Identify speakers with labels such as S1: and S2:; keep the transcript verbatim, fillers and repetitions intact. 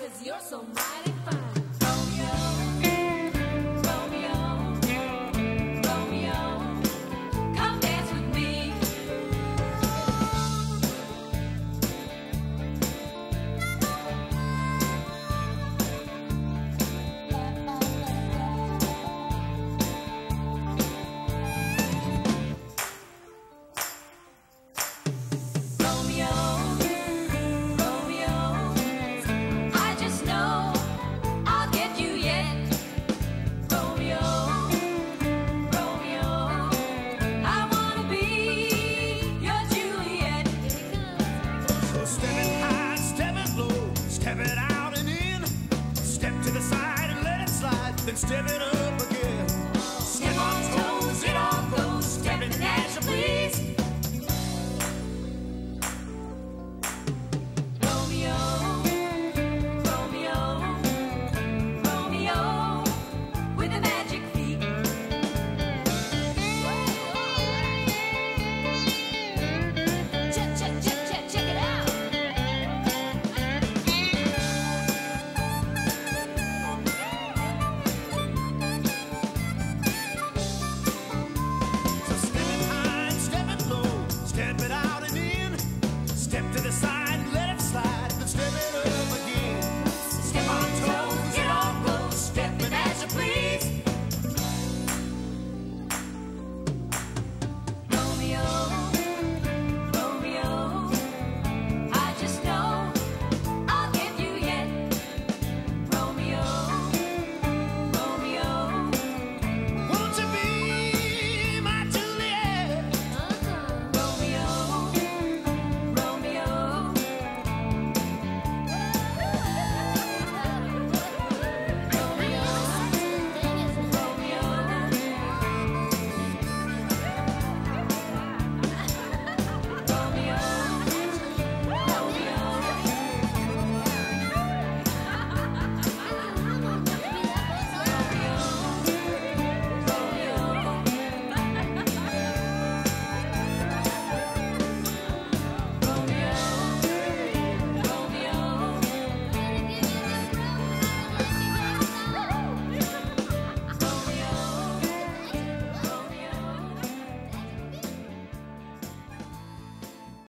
S1: 'cause you're so mighty fine. Romeo, Romeo, Romeo, come dance with me. Romeo, Romeo, I just know I'll get you yet. Romeo, Romeo, I wanna be your Juliet.
S2: So step it high, step it low, step it out and in. Step to the side and let it slide, then step it up.